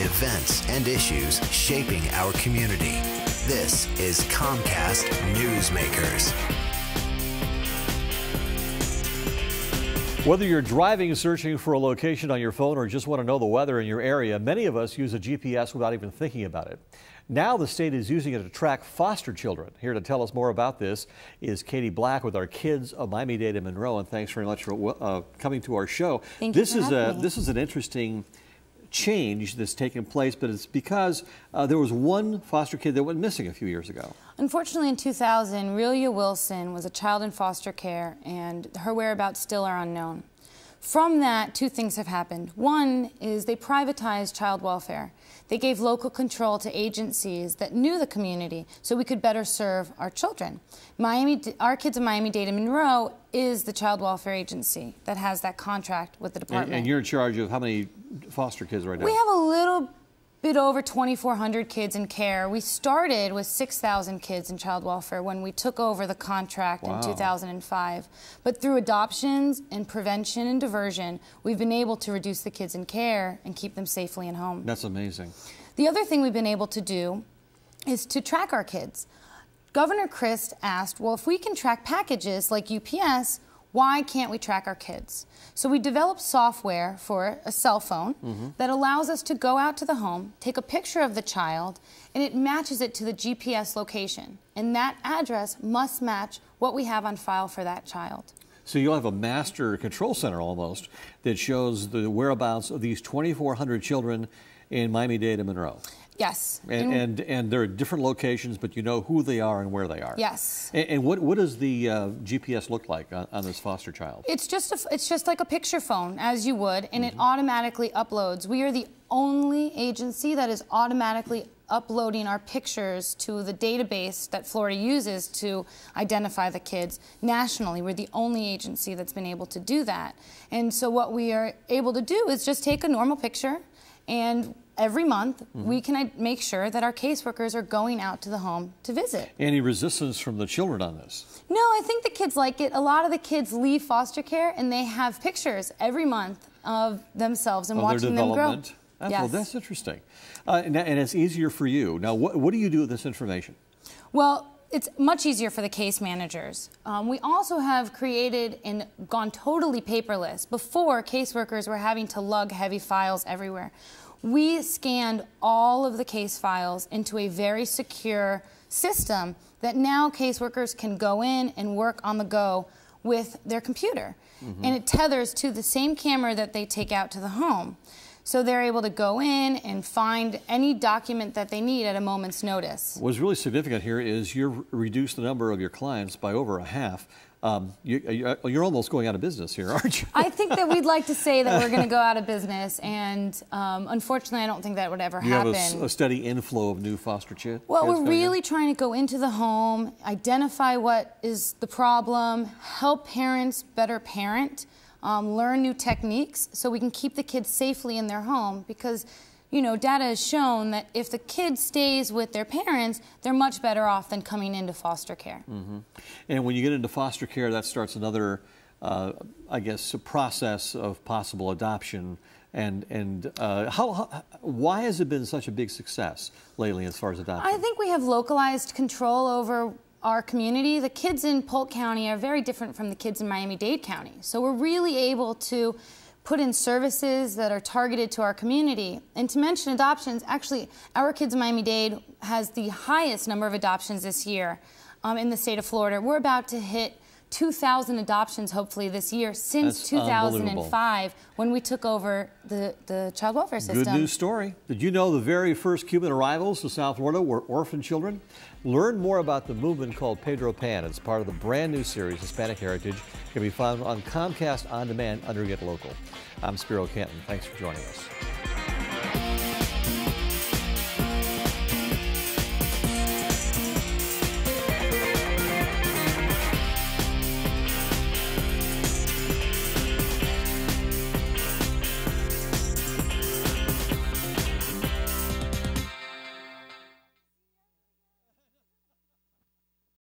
events and issues shaping our community. This is Comcast Newsmakers. Whether you're driving, searching for a location on your phone, or just want to know the weather in your area, many of us use a GPS without even thinking about it. Now the state is using it to track foster children. Here to tell us more about this is Katie Black with our Kids of Miami-Dade Monroe, and thanks very much for coming to our show. Thank you for having me. This is an interesting change that's taken place, but it's because there was one foster kid that went missing a few years ago. Unfortunately, in 2000, Relia Wilson was a child in foster care, and her whereabouts still are unknown. From that, two things have happened. One is they privatized child welfare. They gave local control to agencies that knew the community so we could better serve our children. Our Kids of Miami-Dade Monroe is the child welfare agency that has that contract with the department. And you're in charge of how many foster kids right now? We have a little bit over 2,400 kids in care. We started with 6,000 kids in child welfare when we took over the contract in 2005. But through adoptions and prevention and diversion, we've been able to reduce the kids in care and keep them safely in home. That's amazing. The other thing we've been able to do is to track our kids. Governor Christ asked, well, if we can track packages like UPS, why can't we track our kids? So we developed software for a cell phone that allows us to go out to the home, take a picture of the child, and it matches it to the GPS location. And that address must match what we have on file for that child. So you'll have a master control center almost that shows the whereabouts of these 2,400 children in Miami-Dade and Monroe. Yes. And there are different locations, but you know who they are and where they are. Yes. And what does the GPS look like on this foster child? It's just like a picture phone, as you would, and it automatically uploads. We are the only agency that is automatically uploading our pictures to the database that Florida uses to identify the kids nationally. We're the only agency that's been able to do that. And so what we are able to do is just take a normal picture, and every month, we can make sure that our caseworkers are going out to the home to visit. Any resistance from the children on this? No, I think the kids like it. A lot of the kids leave foster care and they have pictures every month of themselves and watching them grow. Well, that's interesting. And it's easier for you. Now, what do you do with this information? Well, it's much easier for the case managers. We also have created and gone totally paperless. Before, caseworkers were having to lug heavy files everywhere. We scanned all of the case files into a very secure system that now caseworkers can go in and work on the go with their computer. And it tethers to the same camera that they take out to the home. So they're able to go in and find any document that they need at a moment's notice. What's really significant here is you've reduced the number of your clients by over a half. You're almost going out of business here, aren't you? I think that we'd like to say that we're going to go out of business, and unfortunately, I don't think that would ever happen. You have a steady inflow of new foster kids? Well, we're really trying to go into the home, identify what is the problem, help parents better parent, learn new techniques so we can keep the kids safely in their home, because you know, data has shown that if the kid stays with their parents, they're much better off than coming into foster care. And when you get into foster care, that starts another, I guess, a process of possible adoption. And why has it been such a big success lately as far as adoption? I think we have localized control over our community. The kids in Polk County are very different from the kids in Miami-Dade County. So we're really able to put in services that are targeted to our community. And to mention adoptions, actually, our Kids in Miami-Dade has the highest number of adoptions this year in the state of Florida. We're about to hit 2,000 adoptions, hopefully, this year since 2005, when we took over the child welfare system. Good news story. Did you know the very first Cuban arrivals to South Florida were orphan children? Learn more about the movement called Pedro Pan. It's part of the brand new series, Hispanic Heritage. It can be found on Comcast On Demand under Get Local. I'm Spiro Canton. Thanks for joining us.